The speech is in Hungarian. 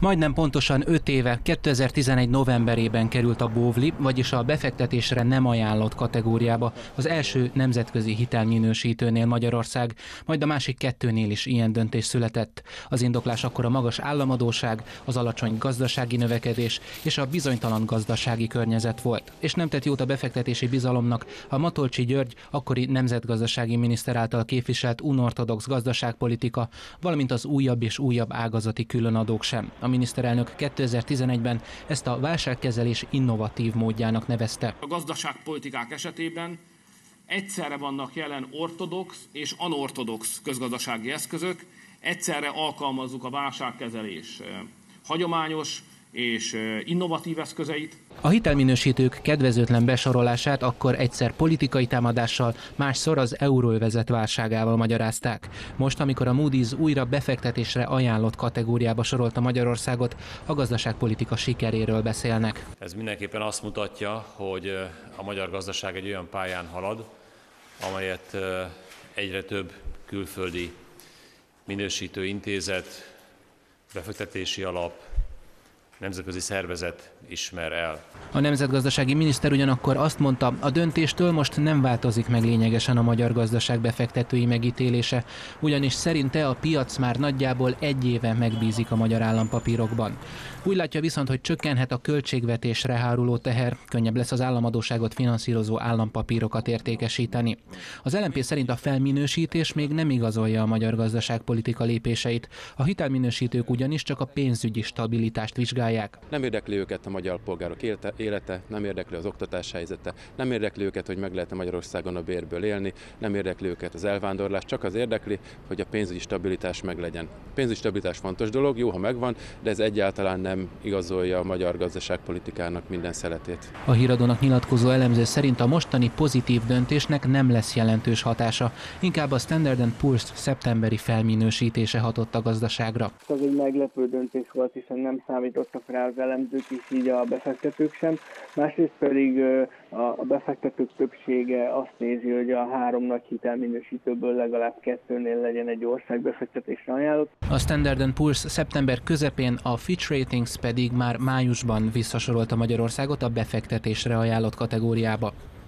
Majdnem pontosan 5 éve, 2011 novemberében került a BOVLI, vagyis a befektetésre nem ajánlott kategóriába az első nemzetközi hitelminősítőnél Magyarország, majd a másik kettőnél is ilyen döntés született. Az indoklás akkor a magas államadósság, az alacsony gazdasági növekedés és a bizonytalan gazdasági környezet volt. És nem tett jót a befektetési bizalomnak a Matolcsy György akkori nemzetgazdasági miniszter által képviselt unorthodox gazdaságpolitika, valamint az újabb és újabb ágazati különadók sem. A miniszterelnök 2011-ben ezt a válságkezelés innovatív módjának nevezte. A gazdaságpolitikák esetében egyszerre vannak jelen ortodox és anortodox közgazdasági eszközök, egyszerre alkalmazzuk a válságkezelés hagyományos és innovatív eszközeit. A hitelminősítők kedvezőtlen besorolását akkor egyszer politikai támadással, másszor az euróövezet válságával magyarázták. Most, amikor a Moody's újra befektetésre ajánlott kategóriába sorolta Magyarországot, a gazdaságpolitika sikeréről beszélnek. Ez mindenképpen azt mutatja, hogy a magyar gazdaság egy olyan pályán halad, amelyet egyre több külföldi minősítő intézet, befektetési alap, nemzetközi szervezet ismer el. A nemzetgazdasági miniszter ugyanakkor azt mondta, a döntéstől most nem változik meg lényegesen a magyar gazdaság befektetői megítélése, ugyanis szerinte a piac már nagyjából 1 éve megbízik a magyar állampapírokban. Úgy látja viszont, hogy csökkenhet a költségvetésre háruló teher, könnyebb lesz az államadósságot finanszírozó állampapírokat értékesíteni. Az LMP szerint a felminősítés még nem igazolja a magyar gazdaságpolitika lépéseit. A hitelminősítők ugyanis csak a pénzügyi stabilitást vizsgálják. Nem érdekli őket a magyar polgárok élete, nem érdekli az oktatás helyzete, nem érdekli őket, hogy meg lehet Magyarországon a bérből élni, nem érdekli őket az elvándorlás, csak az érdekli, hogy a pénzügyi stabilitás meglegyen. A pénzügyi stabilitás fontos dolog, jó, ha megvan, de ez egyáltalán nem igazolja a magyar gazdaságpolitikának minden szeletét. A Híradónak nyilatkozó elemző szerint a mostani pozitív döntésnek nem lesz jelentős hatása, inkább a Standard & Poor's szeptemberi felminősítése hatott a gazdaságra. Ez egy meglepő döntés volt, hiszen nem számítottak rá az elemzők is, így a befektetők sem. Másrészt pedig a befektetők többsége azt nézi, hogy a 3 nagy hitelminősítőből legalább 2-nél legyen egy ország befektetésre ajánlott. A Standard & Poor's szeptember közepén, a Fitch Ratings pedig már májusban visszasorolta Magyarországot a befektetésre ajánlott kategóriába.